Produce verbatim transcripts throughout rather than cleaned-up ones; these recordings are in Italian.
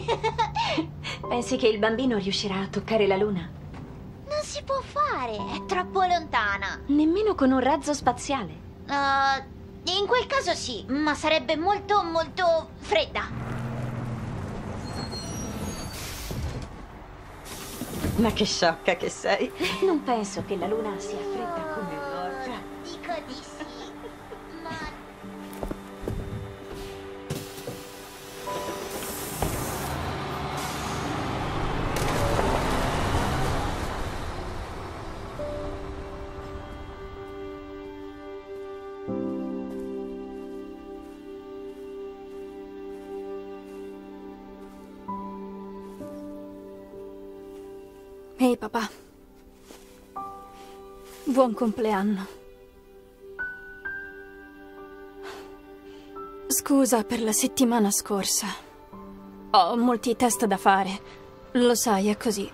Pensi che il bambino riuscirà a toccare la luna? Non si può fare, è troppo lontana. Nemmeno con un razzo spaziale. Uh, in quel caso sì, ma sarebbe molto, molto fredda. Ma che sciocca che sei. Non penso che la luna sia fredda come l'orgia. Dico di sì, ma... Ehi papà, buon compleanno. Scusa per la settimana scorsa. Ho molti test da fare, lo sai, è così.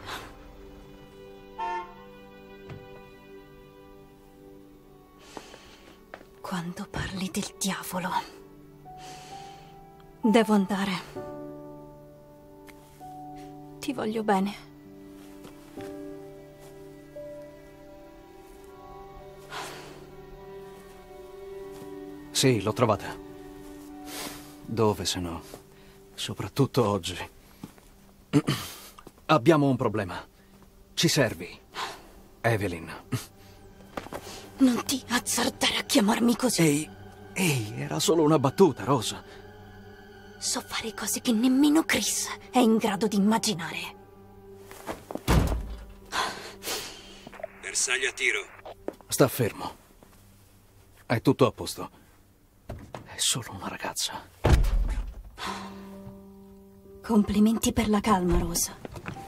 Quando parli del diavolo, devo andare. Ti voglio bene. Sì, l'ho trovata. Dove se no? Soprattutto oggi. Abbiamo un problema. Ci servi, Evelyn. Non ti azzardare a chiamarmi così. Ehi, ehi, era solo una battuta, Rosa. So fare cose che nemmeno Chris è in grado di immaginare. Bersaglio a tiro. Sta fermo. È tutto a posto. È solo una ragazza. Complimenti per la calma, Rosa.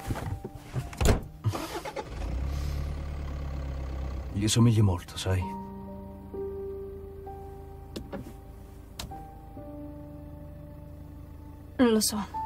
Gli somigli molto, sai? Lo so.